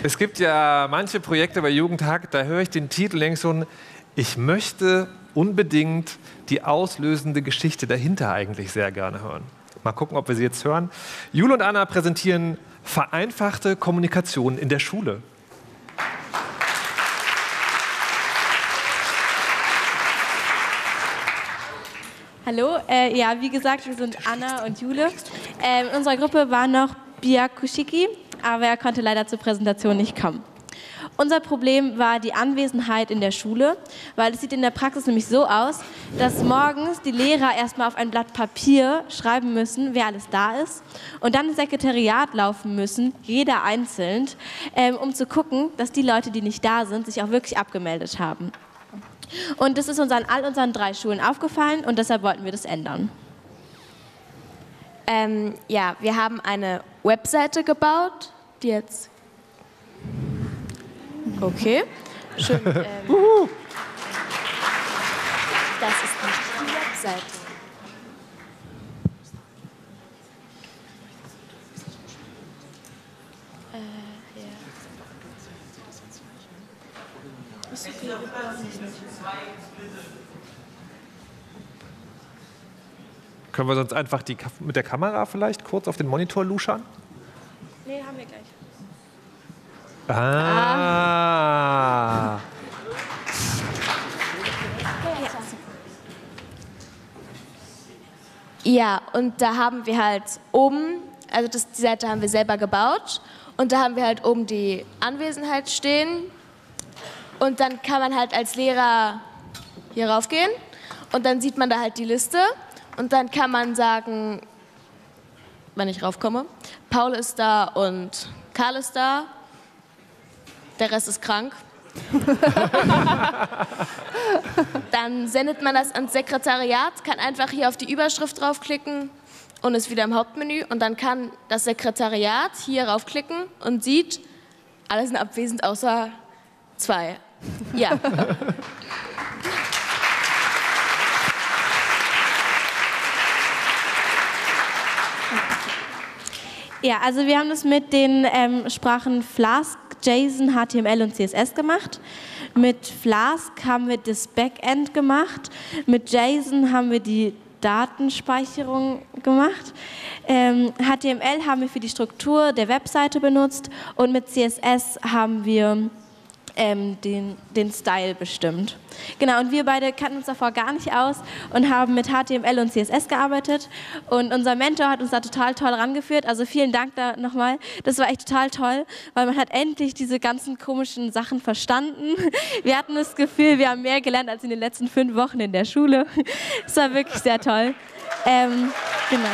Es gibt ja manche Projekte bei Jugendtag, da höre ich den Titel und denke schon, ich möchte unbedingt die auslösende Geschichte dahinter eigentlich sehr gerne hören. Mal gucken, ob wir sie jetzt hören. Jule und Anna präsentieren vereinfachte Kommunikation in der Schule. Hallo, ja, wie gesagt, wir sind Anna und Jule. In unserer Gruppe war noch Bia Kuschicki, aber er konnte leider zur Präsentation nicht kommen. Unser Problem war die Anwesenheit in der Schule, weil es sieht in der Praxis nämlich so aus, dass morgens die Lehrer erstmal auf ein Blatt Papier schreiben müssen, wer alles da ist, und dann ins Sekretariat laufen müssen, jeder einzeln, um zu gucken, dass die Leute, die nicht da sind, sich auch wirklich abgemeldet haben. Und das ist uns an all unseren 3 Schulen aufgefallen und deshalb wollten wir das ändern. Ja, wir haben eine Webseite gebaut, die jetzt... Okay. Schön. Das ist nicht die Webseite. Können wir sonst einfach mit der Kamera vielleicht kurz auf den Monitor luschern? Nee, haben wir gleich. Ah. Ja, und da haben wir halt oben, also die Seite haben wir selber gebaut, und da haben wir halt oben die Anwesenheit stehen, und dann kann man halt als Lehrer hier raufgehen und dann sieht man da halt die Liste, und dann kann man sagen, wenn ich raufkomme, Paul ist da und Karl ist da, der Rest ist krank. Dann sendet man das ans Sekretariat, kann einfach hier auf die Überschrift draufklicken und ist wieder im Hauptmenü. Und dann kann das Sekretariat hier raufklicken und sieht, alle sind abwesend außer 2. Ja. Ja, also wir haben das mit den Sprachen Flask, JSON, HTML und CSS gemacht. Mit Flask haben wir das Backend gemacht. Mit JSON haben wir die Datenspeicherung gemacht. HTML haben wir für die Struktur der Webseite benutzt und mit CSS haben wir den Style bestimmt. Genau, und wir beide kannten uns davor gar nicht aus und haben mit HTML und CSS gearbeitet. Und unser Mentor hat uns da total toll rangeführt. Also vielen Dank da nochmal. Das war echt total toll, weil man hat endlich diese ganzen komischen Sachen verstanden. Wir hatten das Gefühl, wir haben mehr gelernt als in den letzten 5 Wochen in der Schule. Es war wirklich sehr toll. Genau.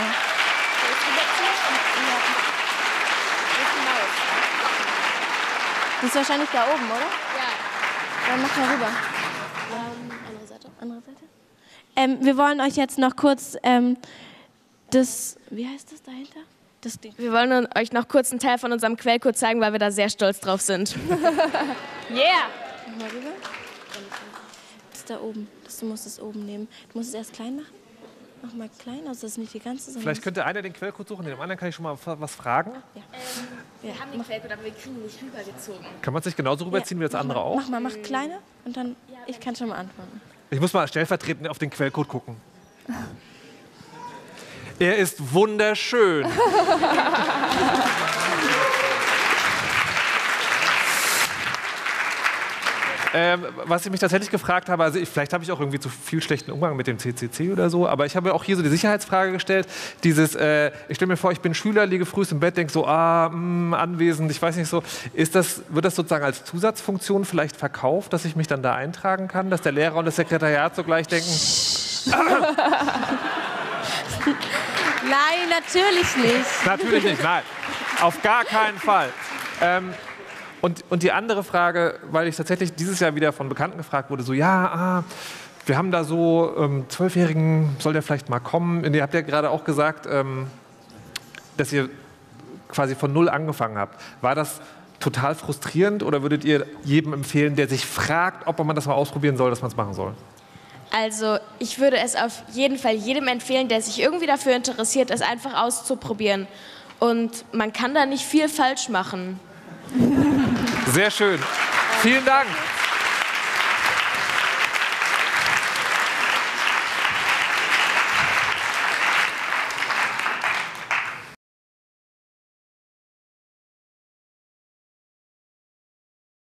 Das ist wahrscheinlich da oben, oder? Ja. Dann mach mal rüber. Andere Seite. Andere Seite. Wir wollen euch jetzt noch kurz wie heißt das dahinter? Das Ding. Wir wollen euch noch kurz einen Teil von unserem Quellcode zeigen, weil wir da sehr stolz drauf sind. Yeah! Mal rüber. Das ist da oben. Du musst es oben nehmen. Du musst es erst klein machen. Mach mal klein, also das ist nicht die ganze Sache. Vielleicht könnte einer den Quellcode suchen, dem anderen kann ich schon mal was fragen. Ja. Wir haben den Quellcode, aber wir kriegen ihn nicht rübergezogen. Kann man sich genauso rüberziehen wie das andere auch? Mach kleiner und dann, ich kann schon mal antworten. Ich muss mal stellvertretend auf den Quellcode gucken. Er ist wunderschön. Was ich mich tatsächlich gefragt habe, also vielleicht habe ich auch irgendwie zu viel schlechten Umgang mit dem CCC oder so, aber ich habe auch hier so die Sicherheitsfrage gestellt, ich stelle mir vor, ich bin Schüler, liege früh im Bett, denke so, anwesend, ich weiß nicht so, wird das sozusagen als Zusatzfunktion vielleicht verkauft, dass ich mich dann da eintragen kann, dass der Lehrer und das Sekretariat so gleich denken? Nein, natürlich nicht. Natürlich nicht, nein, auf gar keinen Fall. Und die andere Frage, weil ich tatsächlich dieses Jahr wieder von Bekannten gefragt wurde, so, wir haben da so 12-Jährigen, soll der vielleicht mal kommen? Und ihr habt ja gerade auch gesagt, dass ihr quasi von 0 angefangen habt. War das total frustrierend oder würdet ihr jedem empfehlen, der sich fragt, ob man das mal ausprobieren soll, dass man es machen soll? Also ich würde es auf jeden Fall jedem empfehlen, der sich irgendwie dafür interessiert, es einfach auszuprobieren. Und man kann da nicht viel falsch machen. Sehr schön. Vielen Dank.